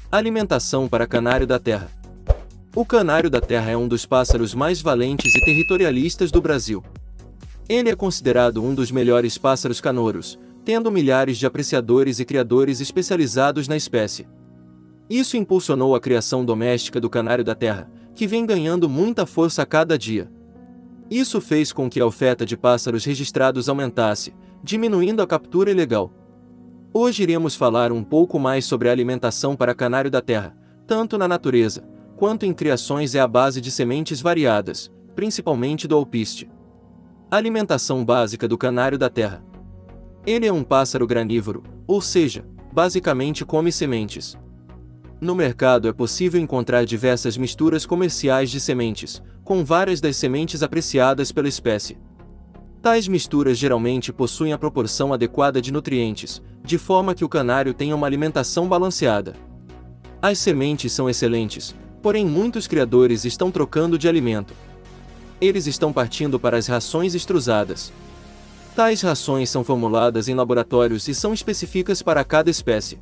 Alimentação para canário da terra. O canário da terra é um dos pássaros mais valentes e territorialistas do Brasil. Ele é considerado um dos melhores pássaros canouros, tendo milhares de apreciadores e criadores especializados na espécie. Isso impulsionou a criação doméstica do canário da terra, que vem ganhando muita força a cada dia. Isso fez com que a oferta de pássaros registrados aumentasse, diminuindo a captura ilegal. Hoje iremos falar um pouco mais sobre a alimentação para canário da terra, tanto na natureza, quanto em criações à base de sementes variadas, principalmente do alpiste. Alimentação básica do canário da terra. Ele é um pássaro granívoro, ou seja, basicamente come sementes. No mercado é possível encontrar diversas misturas comerciais de sementes, com várias das sementes apreciadas pela espécie. Tais misturas geralmente possuem a proporção adequada de nutrientes, de forma que o canário tenha uma alimentação balanceada. As sementes são excelentes, porém muitos criadores estão trocando de alimento. Eles estão partindo para as rações extrusadas. Tais rações são formuladas em laboratórios e são específicas para cada espécie.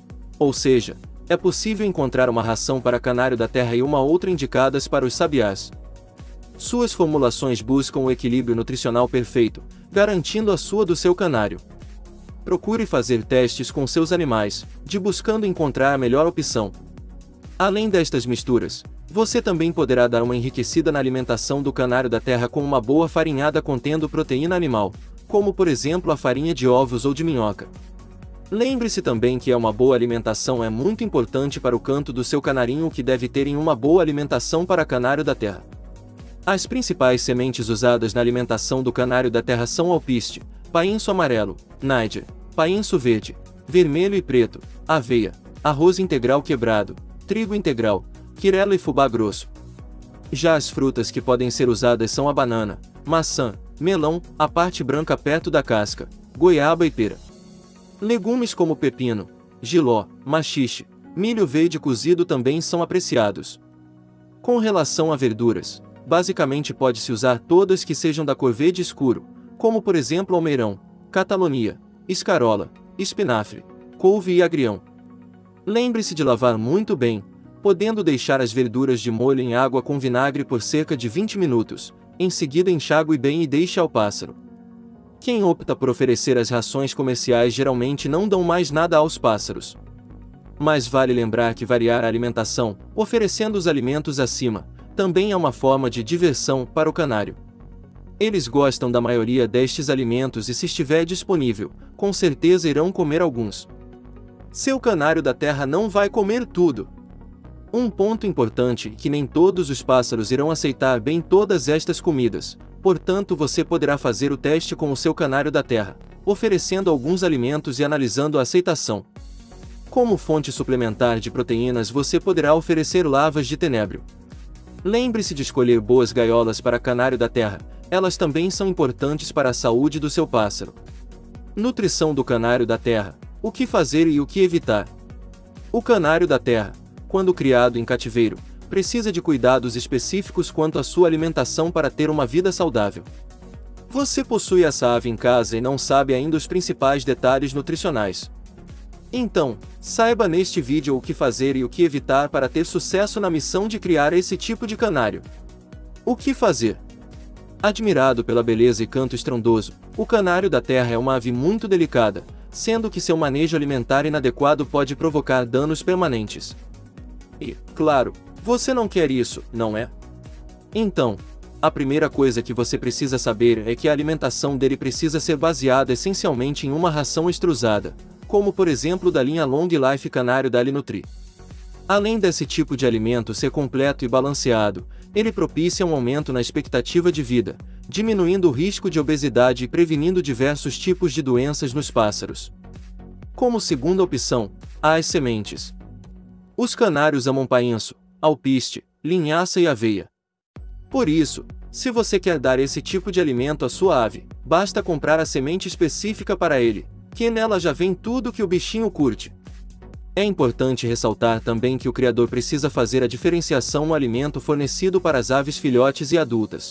Ou seja, é possível encontrar uma ração para canário da terra e uma outra indicadas para os sabiás. Suas formulações buscam o equilíbrio nutricional perfeito, garantindo a sua do seu canário. Procure fazer testes com seus animais, buscando encontrar a melhor opção. Além destas misturas, você também poderá dar uma enriquecida na alimentação do canário da terra com uma boa farinhada contendo proteína animal, como por exemplo a farinha de ovos ou de minhoca. Lembre-se também que uma boa alimentação é muito importante para o canto do seu canarinho, que deve ter em uma boa alimentação para canário da terra. As principais sementes usadas na alimentação do canário da terra são alpiste, painço amarelo, Niger, painço verde, vermelho e preto, aveia, arroz integral quebrado, trigo integral, quirela e fubá grosso. Já as frutas que podem ser usadas são a banana, maçã, melão, a parte branca perto da casca, goiaba e pera. Legumes como pepino, jiló, maxixe, milho verde cozido também são apreciados. Com relação a verduras, basicamente pode-se usar todas que sejam da cor verde escuro, como por exemplo almeirão, catalonia, escarola, espinafre, couve e agrião. Lembre-se de lavar muito bem, podendo deixar as verduras de molho em água com vinagre por cerca de 20 minutos, em seguida enxague bem e deixe ao pássaro. Quem opta por oferecer as rações comerciais geralmente não dão mais nada aos pássaros. Mas vale lembrar que variar a alimentação, oferecendo os alimentos acima, também é uma forma de diversão para o canário. Eles gostam da maioria destes alimentos e, se estiver disponível, com certeza irão comer alguns. Seu canário da terra não vai comer tudo. Um ponto importante é que nem todos os pássaros irão aceitar bem todas estas comidas, portanto você poderá fazer o teste com o seu canário da terra, oferecendo alguns alimentos e analisando a aceitação. Como fonte suplementar de proteínas, você poderá oferecer larvas de tenebro. Lembre-se de escolher boas gaiolas para canário da terra, elas também são importantes para a saúde do seu pássaro. Nutrição do canário da terra, o que fazer e o que evitar. O canário da terra, quando criado em cativeiro, precisa de cuidados específicos quanto à sua alimentação para ter uma vida saudável. Você possui essa ave em casa e não sabe ainda os principais detalhes nutricionais. Então, saiba neste vídeo o que fazer e o que evitar para ter sucesso na missão de criar esse tipo de canário. O que fazer? Admirado pela beleza e canto estrondoso, o canário da terra é uma ave muito delicada, sendo que seu manejo alimentar inadequado pode provocar danos permanentes. E, claro, você não quer isso, não é? Então, a primeira coisa que você precisa saber é que a alimentação dele precisa ser baseada essencialmente em uma ração extrusada, como por exemplo da linha Long Life Canário da Alinutri. Além desse tipo de alimento ser completo e balanceado, ele propicia um aumento na expectativa de vida, diminuindo o risco de obesidade e prevenindo diversos tipos de doenças nos pássaros. Como segunda opção, há as sementes. Os canários amam painço, alpiste, linhaça e aveia. Por isso, se você quer dar esse tipo de alimento à sua ave, basta comprar a semente específica para ele, que nela já vem tudo que o bichinho curte. É importante ressaltar também que o criador precisa fazer a diferenciação no alimento fornecido para as aves filhotes e adultas.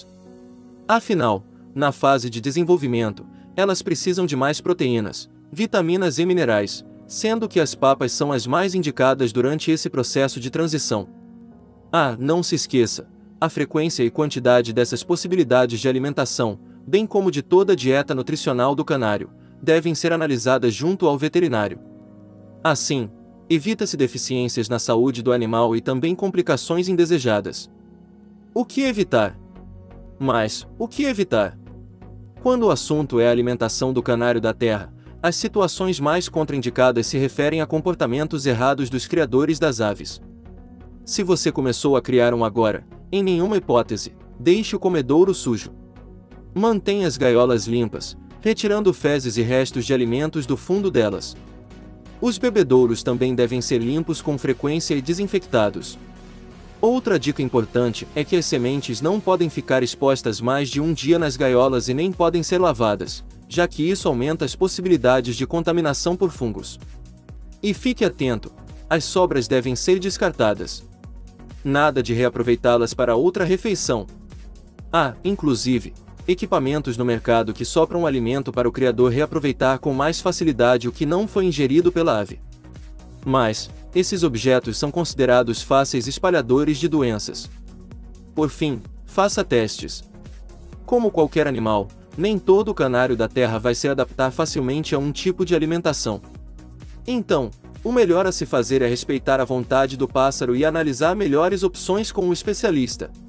Afinal, na fase de desenvolvimento, elas precisam de mais proteínas, vitaminas e minerais, sendo que as papas são as mais indicadas durante esse processo de transição. Não se esqueça, a frequência e quantidade dessas possibilidades de alimentação, bem como de toda a dieta nutricional do canário, devem ser analisadas junto ao veterinário. Assim, evita-se deficiências na saúde do animal e também complicações indesejadas. O que evitar? Mas, o que evitar? Quando o assunto é a alimentação do canário da terra, as situações mais contraindicadas se referem a comportamentos errados dos criadores das aves. Se você começou a criar um agora, em nenhuma hipótese, deixe o comedouro sujo. Mantenha as gaiolas limpas, retirando fezes e restos de alimentos do fundo delas. Os bebedouros também devem ser limpos com frequência e desinfectados. Outra dica importante é que as sementes não podem ficar expostas mais de um dia nas gaiolas e nem podem ser lavadas, já que isso aumenta as possibilidades de contaminação por fungos. E fique atento, as sobras devem ser descartadas. Nada de reaproveitá-las para outra refeição. Inclusive, equipamentos no mercado que sopram alimento para o criador reaproveitar com mais facilidade o que não foi ingerido pela ave. Mas, esses objetos são considerados fáceis espalhadores de doenças. Por fim, faça testes. Como qualquer animal, nem todo canário da terra vai se adaptar facilmente a um tipo de alimentação. Então, o melhor a se fazer é respeitar a vontade do pássaro e analisar melhores opções com um especialista.